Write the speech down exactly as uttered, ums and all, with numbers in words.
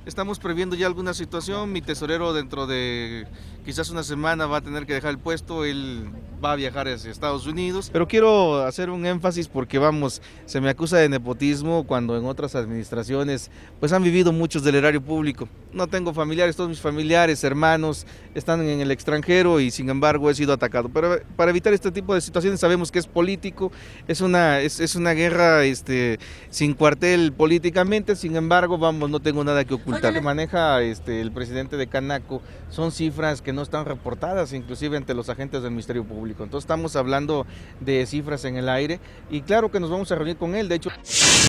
estamos previendo ya alguna situación. Mi tesorero dentro de quizás una semana va a tener que dejar el puesto, él va a viajar hacia Estados Unidos. Pero quiero hacer un énfasis porque vamos, se me acusa de nepotismo cuando en otras administraciones pues han vivido muchos del erario público. No tengo familiares, todos mis familiares, hermanos están en el extranjero y sin embargo he sido atacado. Pero para evitar este tipo de situaciones sabemos que es político, es una, es, es una guerra este, sin cuartel políticamente, sin embargo vamos, no tengo nada que ocultar. Lo que maneja este, el presidente de Canaco son cifras que no están reportadas inclusive ante los agentes del Ministerio Público. Entonces estamos hablando de cifras en el aire y claro que nos vamos a reunir con él, de hecho.